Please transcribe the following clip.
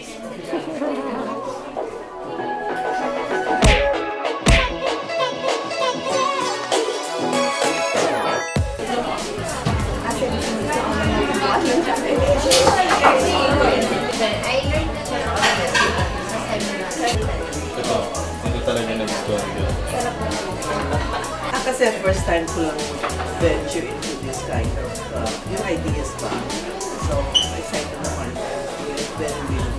Ito talaga nag-story ko. Kasi first time ko lang venture into this kind of yung ideas ba. So, excited naman. Very, very